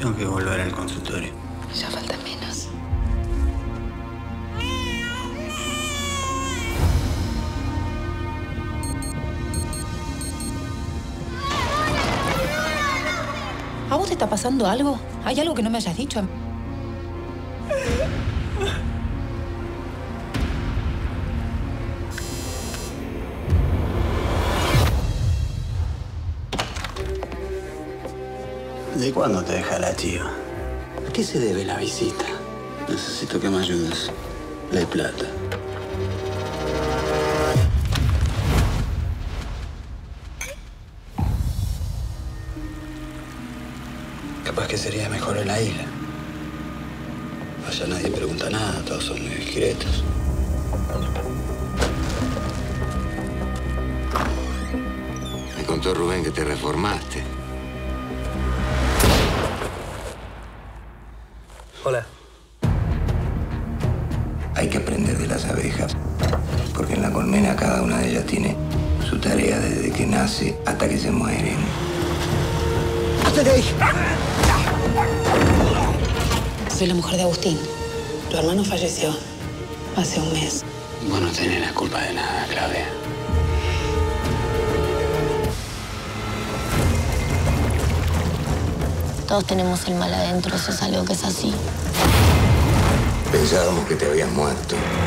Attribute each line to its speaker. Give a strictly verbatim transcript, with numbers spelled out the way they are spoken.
Speaker 1: Tengo que volver al consultorio.
Speaker 2: Ya falta menos. ¿A vos te está pasando algo? ¿Hay algo que no me hayas dicho?
Speaker 1: ¿De cuándo te deja la chiva? ¿A qué se debe la visita? Necesito que me ayudes. De plata. Capaz que sería mejor en la isla. Allá nadie pregunta nada, todos son muy discretos.
Speaker 3: Me contó Rubén que te reformaste.
Speaker 4: Hola.
Speaker 3: Hay que aprender de las abejas, porque en la colmena cada una de ellas tiene su tarea desde que nace hasta que se mueren.
Speaker 4: ¡Hasta de ahí!
Speaker 2: Soy la mujer de Agustín. Tu hermano falleció hace un mes.
Speaker 1: Vos no tenés la culpa de nada, Claudia.
Speaker 5: Todos tenemos el mal adentro, eso es algo que es así.
Speaker 3: Pensábamos que te habías muerto.